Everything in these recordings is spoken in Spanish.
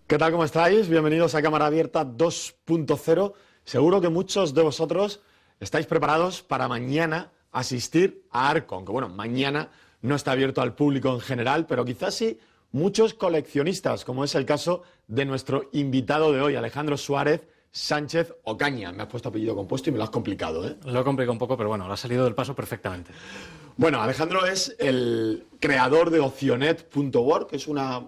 ¿Qué tal? ¿Cómo estáis? Bienvenidos a Cámara Abierta 2.0. Seguro que muchos de vosotros estáis preparados para mañana asistir a Arco, aunque bueno, mañana no está abierto al público en general, pero quizás sí muchos coleccionistas, como es el caso de nuestro invitado de hoy, Alejandro Suárez Sánchez Ocaña. Me has puesto apellido compuesto y me lo has complicado, ¿eh? Lo he complicado un poco, pero bueno, lo ha salido del paso perfectamente. Bueno, Alejandro es el creador de Opcionet.org, que es una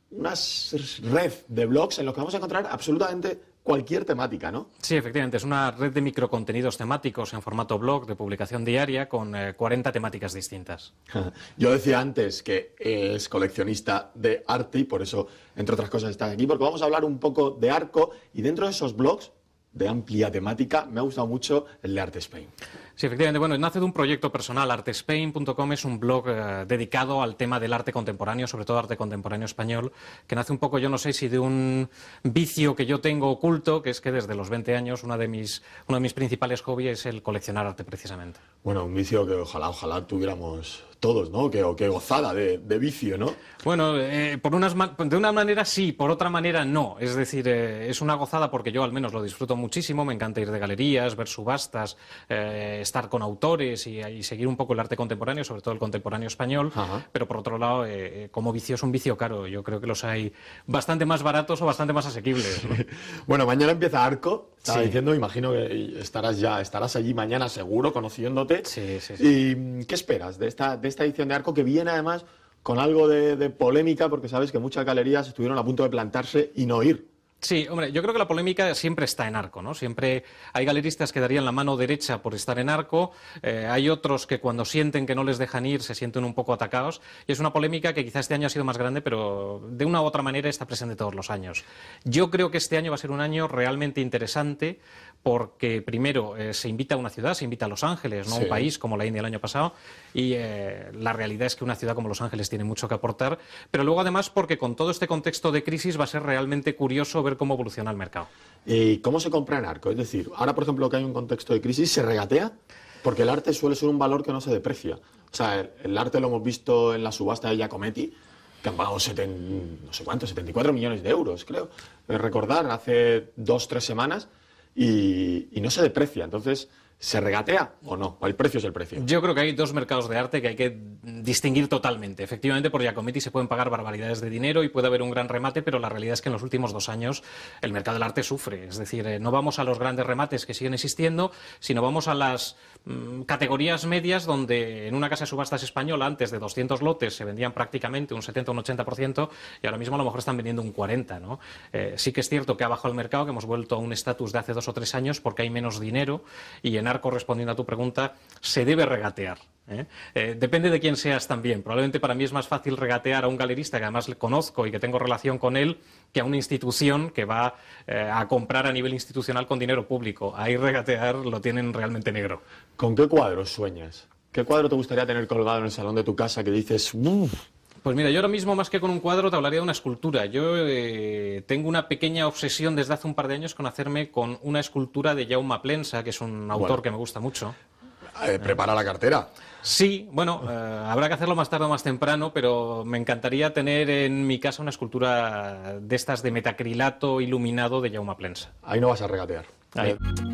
red de blogs en los que vamos a encontrar absolutamente cualquier temática, ¿no? Sí, efectivamente, es una red de microcontenidos temáticos en formato blog de publicación diaria con 40 temáticas distintas. Yo decía antes que es coleccionista de arte y por eso, entre otras cosas, estás aquí, porque vamos a hablar un poco de Arco y dentro de esos blogs de amplia temática me ha gustado mucho el de Art Spain. Sí, efectivamente. Bueno, nace de un proyecto personal. Artespain.com es un blog dedicado al tema del arte contemporáneo, sobre todo arte contemporáneo español, que nace un poco, yo no sé si de un vicio que yo tengo oculto, que es que desde los 20 años uno de mis principales hobbies es el coleccionar arte, precisamente. Bueno, un vicio que ojalá tuviéramos todos, ¿no? Qué gozada de vicio, ¿no? Bueno, de una manera sí, por otra manera no. Es decir, es una gozada porque yo al menos lo disfruto muchísimo, me encanta ir de galerías, ver subastas, estar con autores y seguir un poco el arte contemporáneo, sobre todo el contemporáneo español. Ajá. Pero por otro lado, como vicio es un vicio caro. Yo creo que los hay bastante más baratos o bastante más asequibles, ¿no? Bueno, mañana empieza Arco. Estaba Sí. diciendo, imagino que estarás allí mañana seguro, conociéndote. Sí. ¿Y qué esperas de esta edición de Arco, que viene además con algo de polémica, porque sabes que muchas galerías estuvieron a punto de plantarse y no ir? Sí, hombre, yo creo que la polémica siempre está en Arco, ¿no? Siempre hay galeristas que darían la mano derecha por estar en Arco, hay otros que cuando sienten que no les dejan ir se sienten un poco atacados, y es una polémica que quizás este año ha sido más grande, pero de una u otra manera está presente todos los años. Yo creo que este año va a ser un año realmente interesante porque primero se invita a una ciudad, se invita a Los Ángeles, no a Sí. un país como la India el año pasado, y la realidad es que una ciudad como Los Ángeles tiene mucho que aportar, pero luego además porque con todo este contexto de crisis va a ser realmente curioso ver cómo evoluciona el mercado. ¿Y cómo se compra en Arco? Es decir, ahora por ejemplo que hay un contexto de crisis, ¿se regatea? Porque el arte suele ser un valor que no se deprecia. O sea, el arte lo hemos visto en la subasta de Giacometti, que han pagado 74 millones de euros, creo. Recordar, hace 2-3 semanas, y no se deprecia. Entonces, ¿se regatea o no? ¿O el precio es el precio? Yo creo que hay dos mercados de arte que hay que distinguir totalmente. Efectivamente, por Giacometti se pueden pagar barbaridades de dinero y puede haber un gran remate, pero la realidad es que en los últimos 2 años el mercado del arte sufre. Es decir, no vamos a los grandes remates que siguen existiendo, sino vamos a las categorías medias donde en una casa de subastas española antes de 200 lotes se vendían prácticamente un 70 o un 80% y ahora mismo a lo mejor están vendiendo un 40%, ¿no? Sí que es cierto que ha bajado el mercado, que hemos vuelto a un estatus de hace 2 o 3 años porque hay menos dinero y en Arco, respondiendo a tu pregunta, se debe regatear. Depende de quién seas también. Probablemente para mí es más fácil regatear a un galerista que además le conozco y que tengo relación con él que a una institución que va a comprar a nivel institucional con dinero público. Ahí regatear lo tienen realmente negro. ¿Con qué cuadros sueñas? ¿Qué cuadro te gustaría tener colgado en el salón de tu casa que dices, uff? Pues mira, yo ahora mismo más que con un cuadro te hablaría de una escultura. Yo tengo una pequeña obsesión desde hace un par de años con hacerme con una escultura de Jaume Plensa, que es un autor que me gusta mucho. Prepara la cartera. Sí, bueno, habrá que hacerlo más tarde o más temprano, pero me encantaría tener en mi casa una escultura de estas de metacrilato iluminado de Jaume Plensa. Ahí no vas a regatear. Ahí.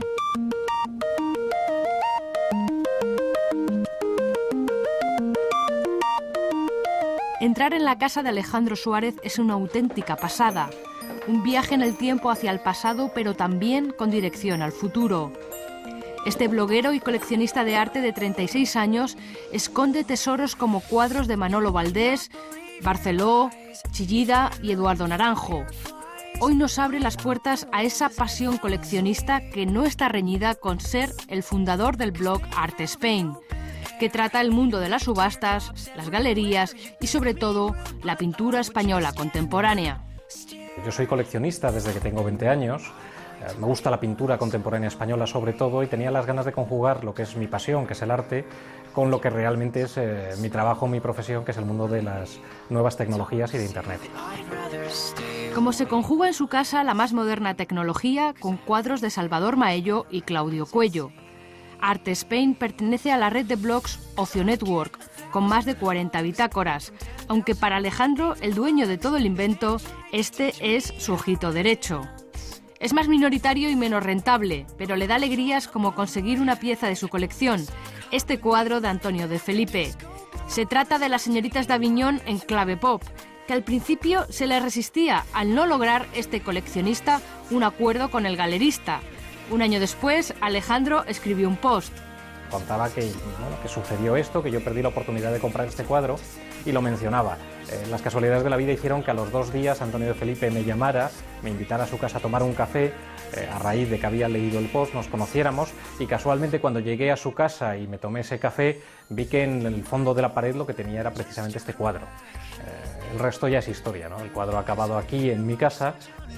Entrar en la casa de Alejandro Suárez es una auténtica pasada, un viaje en el tiempo hacia el pasado, pero también con dirección al futuro. Este bloguero y coleccionista de arte de 36 años esconde tesoros como cuadros de Manolo Valdés, Barceló, Chillida y Eduardo Naranjo. Hoy nos abre las puertas a esa pasión coleccionista que no está reñida con ser el fundador del blog Art Spain, que trata el mundo de las subastas, las galerías y sobre todo la pintura española contemporánea. Yo soy coleccionista desde que tengo 20 años. Me gusta la pintura contemporánea española sobre todo y tenía las ganas de conjugar lo que es mi pasión, que es el arte, con lo que realmente es mi trabajo, mi profesión, que es el mundo de las nuevas tecnologías y de Internet. Como se conjuga en su casa la más moderna tecnología con cuadros de Salvador Maello y Claudio Cuello. Art Spain pertenece a la red de blogs Opcionet.org, con más de 40 bitácoras, aunque para Alejandro, el dueño de todo el invento, este es su ojito derecho. Es más minoritario y menos rentable, pero le da alegrías como conseguir una pieza de su colección, este cuadro de Antonio de Felipe. Se trata de las señoritas de Aviñón en clave pop, que al principio se le resistía al no lograr este coleccionista un acuerdo con el galerista. Un año después, Alejandro escribió un post. Contaba que sucedió esto, que yo perdí la oportunidad de comprar este cuadro y lo mencionaba. Las casualidades de la vida hicieron que a los 2 días Antonio de Felipe me llamara, me invitara a su casa a tomar un café, a raíz de que había leído el post, nos conociéramos y casualmente cuando llegué a su casa y me tomé ese café, vi que en el fondo de la pared lo que tenía era precisamente este cuadro. El resto ya es historia, ¿no? El cuadro ha acabado aquí en mi casa.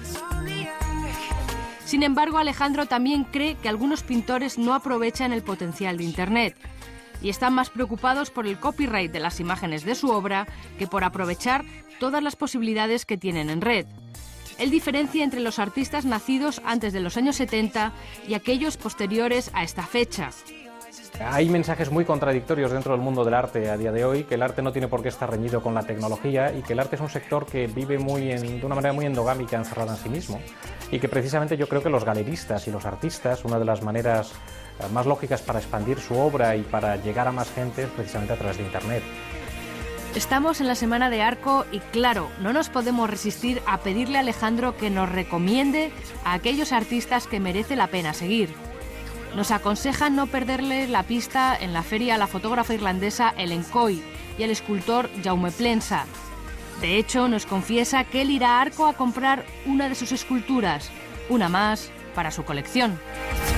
Sin embargo, Alejandro también cree que algunos pintores no aprovechan el potencial de Internet y están más preocupados por el copyright de las imágenes de su obra que por aprovechar todas las posibilidades que tienen en red. Él diferencia entre los artistas nacidos antes de los años 70 y aquellos posteriores a esta fecha. Hay mensajes muy contradictorios dentro del mundo del arte a día de hoy, que el arte no tiene por qué estar reñido con la tecnología y que el arte es un sector que vive de una manera muy endogámica, encerrada en sí mismo, y que precisamente yo creo que los galeristas y los artistas, una de las maneras más lógicas para expandir su obra y para llegar a más gente es precisamente a través de Internet. Estamos en la Semana de Arco y claro, no nos podemos resistir a pedirle a Alejandro que nos recomiende a aquellos artistas que merece la pena seguir. Nos aconseja no perderle la pista en la feria a la fotógrafa irlandesa Ellen Coy y al escultor Jaume Plensa. De hecho, nos confiesa que él irá a Arco a comprar una de sus esculturas, una más para su colección.